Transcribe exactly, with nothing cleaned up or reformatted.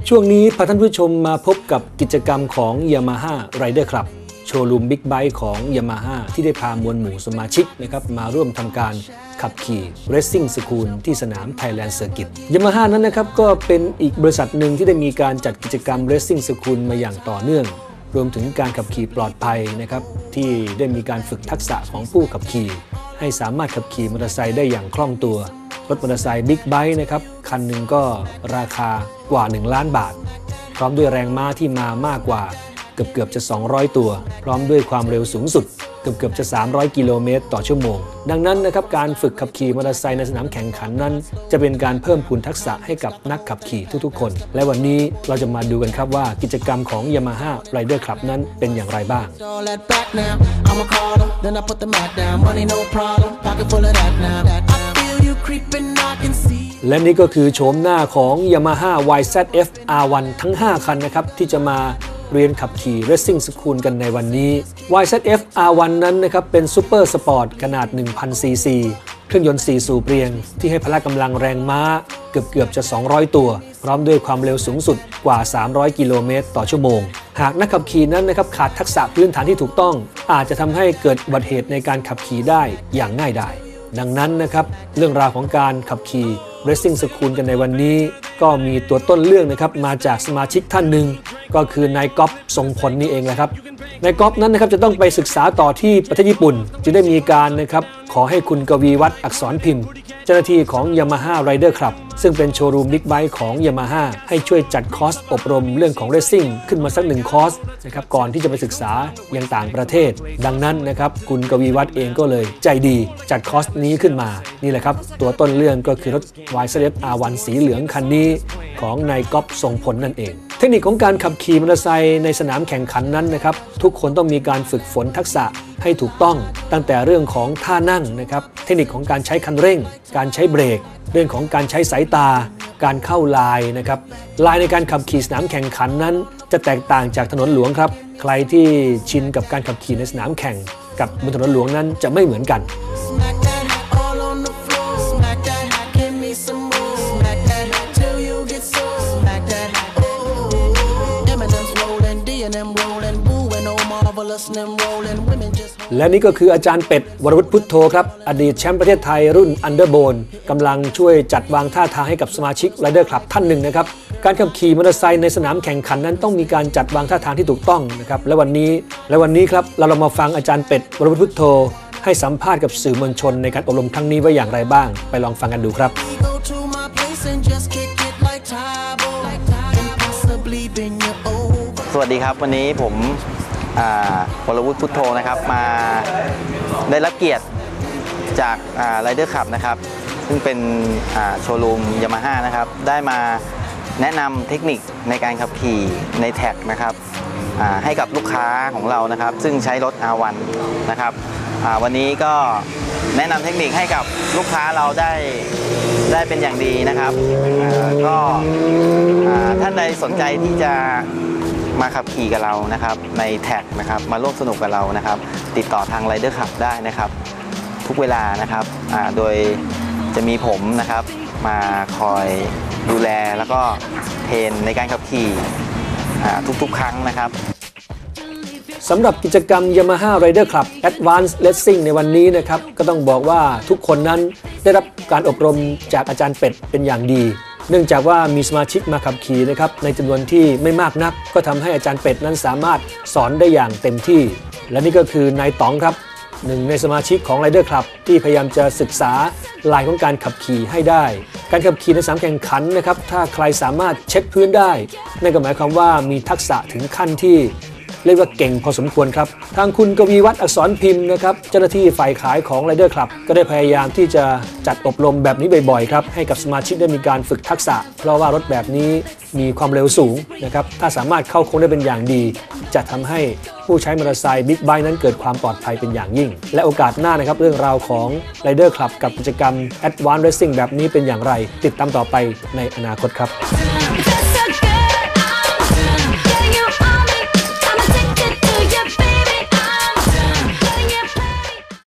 ช่วงนี้พาท่านผู้ชมมาพบกับกิจกรรมของ Yamaha Rider Club โชว์รูมบิ๊กไบค์ของ Yamaha ที่ได้พามวลหมู่สมาชิกนะครับมาร่วมทำการขับขี่ Racing School ที่สนาม Thailand Circuit Yamaha นั้นนะครับก็เป็นอีกบริษัทหนึ่งที่ได้มีการจัดกิจกรรม Racing School มาอย่างต่อเนื่องรวมถึงการขับขี่ปลอดภัยนะครับที่ได้มีการฝึกทักษะของผู้ขับขี่ให้สามารถขับขี่มอเตอร์ไซค์ได้อย่างคล่องตัวรถมอเตอร์ไซค์บิ๊กไบค์นะครับคันหนึ่งก็ราคากว่าหนึ่งล้านบาทพร้อมด้วยแรงม้าที่มามากกว่าเกือบเกือบจะสองร้อยตัวพร้อมด้วยความเร็วสูงสุดเกือบเกือบจะสามร้อยกิโลเมตรต่อชั่วโมงดังนั้นนะครับการฝึกขับขี่มอเตอร์ไซค์ในสนามแข่งขันนั้นจะเป็นการเพิ่มพูนทักษะให้กับนักขับขี่ทุกๆคนและวันนี้เราจะมาดูกันครับว่ากิจกรรมของ Yamaha Rider Club นั้นเป็นอย่างไรบ้างและนี่ก็คือโฉมหน้าของ Yamaha วาย แซด เอฟ อาร์ วัน ทั้งห้าคันนะครับที่จะมาเรียนขับขี่ Racing School กันในวันนี้ วาย แซด เอฟ อาร์ วัน นั้นนะครับเป็นซูเปอร์สปอร์ตขนาด หนึ่งพัน ซี ซี เครื่องยนต์สี่สูบเรียงที่ให้พละกำลังแรงม้าเกือบเกือบจะสองร้อยตัวพร้อมด้วยความเร็วสูงสุดกว่าสามร้อยกิโลเมตรต่อชั่วโมงหากนักขับขี่นั้นนะครับขาดทักษะพื้นฐานที่ถูกต้องอาจจะทำให้เกิดอุบัติเหตุในการขับขี่ได้อย่างง่ายดายดังนั้นนะครับเรื่องราวของการขับขี่ Racing School กันในวันนี้ก็มีตัวต้นเรื่องนะครับมาจากสมาชิกท่านหนึ่งก็คือนายก๊อฟทรงพลนี่เองแหละครับนายก๊อฟนั้นนะครับจะต้องไปศึกษาต่อที่ประเทศญี่ปุ่นจึงได้มีการนะครับขอให้คุณกวีวัฒน์อักษรพิมพ์เจ้าหน้าที่ของ Yamaha Rider Club ซึ่งเป็นโชว์รูมบิ๊กไบค์ของ Yamaha ให้ช่วยจัดคอร์สอบรมเรื่องของ Racing ขึ้นมาสักหนึ่งคอร์สนะครับก่อนที่จะไปศึกษายังต่างประเทศดังนั้นนะครับคุณกวีวัฒน์เองก็เลยใจดีจัดคอร์สนี้ขึ้นมานี่แหละครับตัวต้นเรื่องก็คือรถ วาย แซด เอฟ อาร์ วัน สีเหลืองคันนี้ของนายก๊อฟทรงพลนั่นเองเทคนิคของการขับขี่มอเตอร์ไซค์ในสนามแข่งขันนั้นนะครับทุกคนต้องมีการฝึกฝนทักษะให้ถูกต้องตั้งแต่เรื่องของท่านั่งนะครับเทคนิคของการใช้คันเร่งการใช้เบรกเรื่องของการใช้สายตาการเข้าลายนะครับลายในการขับขี่สนามแข่งขันนั้นจะแตกต่างจากถนนหลวงครับใครที่ชินกับการขับขี่ในสนามแข่งกับบนถนนหลวงนั้นจะไม่เหมือนกันและนี่ก็คืออาจารย์เป็ดวรวุฒิพุทโธครับอดีตแชมป์ประเทศไทยรุ่นอันเดอร์โบนกำลังช่วยจัดวางท่าทางให้กับสมาชิก Rider Club ท่านหนึ่งนะครับการขับขี่มอเตอร์ไซค์ในสนามแข่งขันนั้นต้องมีการจัดวางท่าทางที่ถูกต้องนะครับและวันนี้และวันนี้ครับเราลองมาฟังอาจารย์เป็ดวรวุฒิพุทโธให้สัมภาษณ์กับสื่อมวลชนในการอบรมครั้งนี้ไว้อย่างไรบ้างไปลองฟังกันดูครับสวัสดีครับวันนี้ผมวรวุฒิพุทโธนะครับมาได้รับเกียรติจาก Rider Club นะครับซึ่งเป็นโชว์รูม Yamaha นะครับได้มาแนะนำเทคนิคในการขับขี่ในแท็กนะครับให้กับลูกค้าของเรานะครับซึ่งใช้รถ อาร์ วัน นะครับวันนี้ก็แนะนำเทคนิคให้กับลูกค้าเราได้ได้เป็นอย่างดีนะครับก็ท่านใดสนใจที่จะมาขับขี่กับเรานะครับในแท็กนะครับมาร่วมสนุกกับเรานะครับติดต่อทาง Rider Club ได้นะครับทุกเวลานะครับโดยจะมีผมนะครับมาคอยดูแลแล้วก็เทรนในการขับขี่ทุกๆครั้งนะครับสำหรับกิจกรรม Yamaha Rider Club Advanced Racing ในวันนี้นะครับก็ต้องบอกว่าทุกคนนั้นได้รับการอบรมจากอาจารย์เป็ดเป็นอย่างดีเนื่องจากว่ามีสมาชิกมาขับขี่นะครับในจำนวนที่ไม่มากนักก็ทำให้อาจารย์เป็ดนั้นสามารถสอนได้อย่างเต็มที่และนี่ก็คือนายต๋องครับหนึ่งในสมาชิกของ Rider Club ที่พยายามจะศึกษาลายของการขับขี่ให้ได้การขับขี่ในสนามแข่งขันนะครับถ้าใครสามารถเช็คพื้นได้นั่นก็หมายความว่ามีทักษะถึงขั้นที่เรียกว่าเก่งพอสมควรครับทางคุณกวีวัฒน์อักษรพิมพ์นะครับเจ้าหน้าที่ฝ่ายขายของ Rider Club ก็ได้พยายามที่จะจัดอบรมแบบนี้บ่อยๆครับให้กับสมาชิกได้มีการฝึกทักษะเพราะว่ารถแบบนี้มีความเร็วสูงนะครับถ้าสามารถเข้าโค้งได้เป็นอย่างดีจะทำให้ผู้ใช้มอเตอร์ไซค์บิ๊กไบค์นั้นเกิดความปลอดภัยเป็นอย่างยิ่งและโอกาสหน้านะครับเรื่องราวของ Rider Club กับกิจกรรม Advanced Racing แบบนี้เป็นอย่างไรติดตามต่อไปในอนาคตครับ